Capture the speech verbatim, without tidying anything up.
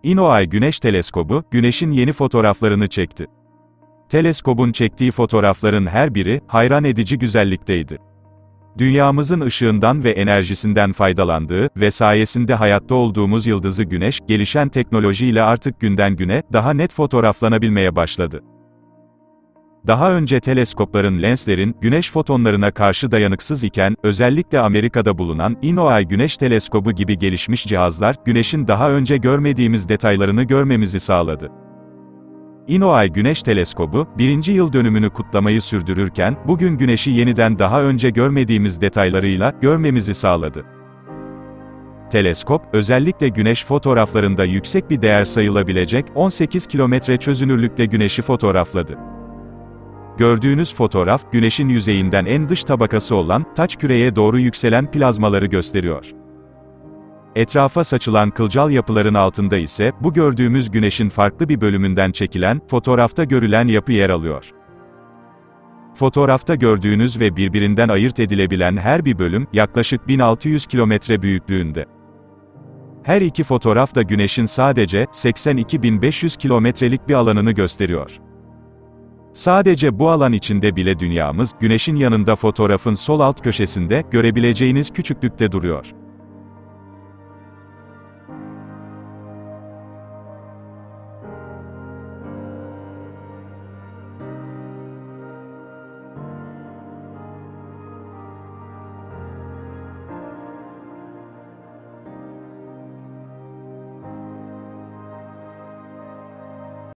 InnoEye Güneş Teleskobu, Güneş'in yeni fotoğraflarını çekti. Teleskobun çektiği fotoğrafların her biri, hayran edici güzellikteydi. Dünyamızın ışığından ve enerjisinden faydalandığı ve sayesinde hayatta olduğumuz yıldızı Güneş, gelişen teknolojiyle artık günden güne, daha net fotoğraflanabilmeye başladı. Daha önce teleskopların lenslerin, güneş fotonlarına karşı dayanıksız iken, özellikle Amerika'da bulunan InnoEye Güneş Teleskobu gibi gelişmiş cihazlar, Güneş'in daha önce görmediğimiz detaylarını görmemizi sağladı. InnoEye Güneş Teleskobu, birinci yıl dönümünü kutlamayı sürdürürken, bugün Güneş'i yeniden daha önce görmediğimiz detaylarıyla, görmemizi sağladı. Teleskop, özellikle Güneş fotoğraflarında yüksek bir değer sayılabilecek, on sekiz kilometre çözünürlükte Güneş'i fotoğrafladı. Gördüğünüz fotoğraf, Güneş'in yüzeyinden en dış tabakası olan, taç küreye doğru yükselen plazmaları gösteriyor. Etrafa saçılan kılcal yapıların altında ise, bu gördüğümüz Güneş'in farklı bir bölümünden çekilen, fotoğrafta görülen yapı yer alıyor. Fotoğrafta gördüğünüz ve birbirinden ayırt edilebilen her bir bölüm, yaklaşık bin altı yüz kilometre büyüklüğünde. Her iki fotoğraf da Güneş'in sadece, seksen iki bin beş yüz kilometrelik bir alanını gösteriyor. Sadece bu alan içinde bile dünyamız, Güneş'in yanında fotoğrafın sol alt köşesinde, görebileceğiniz küçüklükte duruyor.